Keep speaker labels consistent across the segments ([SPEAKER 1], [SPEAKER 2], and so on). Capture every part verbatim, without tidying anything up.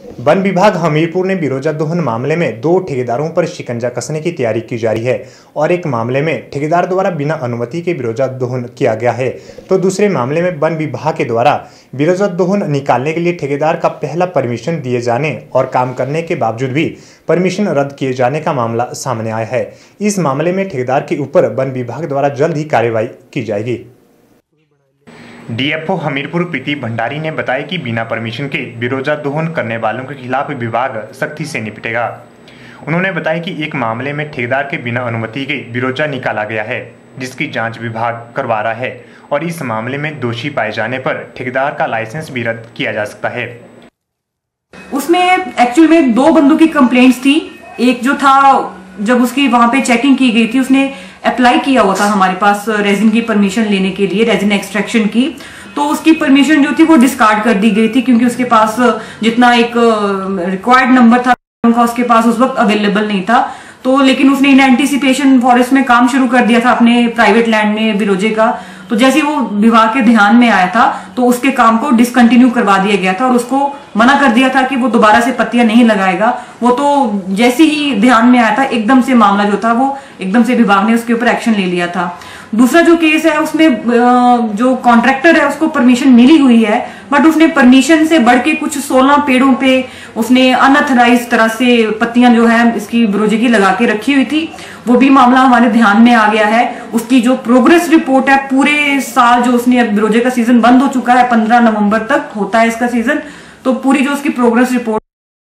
[SPEAKER 1] One विभाग हमीरपुर ने बिरोजा दोहन मामले में दो ठेकेदारों पर शिकंजा कसने की तैयारी की जा रही है और एक मामले में ठेकेदार द्वारा बिना अनुमति के बिरोजा दोहन किया गया है, तो दूसरे मामले में वन विभाग के द्वारा बिरोजा दोहन निकालने के लिए ठेकेदार का पहला परमिशन दिए जाने और काम करने के बावजूद भी परमिशन रद्द किए जाने का मामला सामने आया है। इस मामले में ठेकेदार के ऊपर वन विभाग द्वारा जल्द ही कार्रवाई की जाएगी। डीएफओ हमीरपुर प्रीति भंडारी ने बताया कि बिना परमिशन के बिरोजा दोहन करने वालों के खिलाफ विभाग सख्ती से निपटेगा। उन्होंने बताया कि एक मामले में ठेकेदार के बिना अनुमति के बिरोजा निकाला गया है, जिसकी जांच विभाग करवा रहा है और इस मामले में दोषी पाए जाने पर ठेकेदार का लाइसेंस भी रद्द किया जा सकता है।
[SPEAKER 2] उसमें एक्चुअल में दो बंदों की कंप्लेंट्स थी। एक जो था, जब उसकी वहां पे चेकिंग की गई थी, उसने अप्लाई किया हुआ था हमारे पास रेजिन की परमिशन लेने के लिए, रेजिन एक्सट्रैक्शन की, तो उसकी परमिशन जो थी वो डिस्कार्ड कर दी गई थी क्योंकि उसके पास जितना एक रिक्वायर्ड नंबर था उनका उसके पास उस वक्त अवेलेबल नहीं था। तो लेकिन उसने इन एंटीसिपेशन फॉरेस्ट में काम शुरू कर दिया था अपने प्राइवेट लैंड में बिरोजे का। तो जैसे वो विभाग के ध्यान में आया था तो उसके काम को डिसकंटिन्यू करवा दिया गया था और उसको मना कर दिया था कि वो दोबारा से पत्तियां नहीं लगाएगा। वो तो जैसे ही ध्यान में आया था एकदम से मामला जो था वो एकदम से विभाग ने उसके ऊपर एक्शन ले लिया था। दूसरा जो केस है उसमें जो कॉन्ट्रैक्टर है उसको परमिशन मिली हुई है, बट उसने परमिशन से बढ़ के कुछ सोलह पेड़ों पे उसने अनऑथराइज तरह से पत्तियां जो है इसकी बिरोजे की लगा के रखी हुई थी। वो भी मामला हमारे ध्यान में आ गया है। उसकी जो प्रोग्रेस रिपोर्ट है, पूरे साल जो उसने अब बिरोजे का सीजन बंद हो चुका है, पंद्रह नवंबर तक होता है इसका सीजन, तो पूरी जो उसकी प्रोग्रेस रिपोर्ट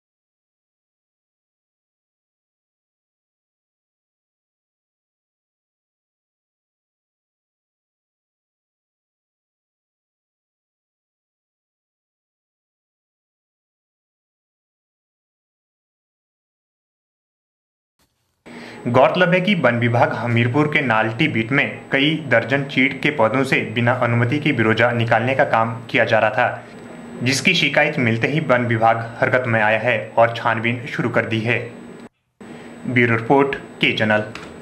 [SPEAKER 1] गौरतलब है कि वन विभाग हमीरपुर के नाल्टी बीट में कई दर्जन चीड़ के पौधों से बिना अनुमति के बिरोजा निकालने का काम किया जा रहा था, जिसकी शिकायत मिलते ही वन विभाग हरकत में आया है और छानबीन शुरू कर दी है। ब्यूरो रिपोर्ट के चैनल।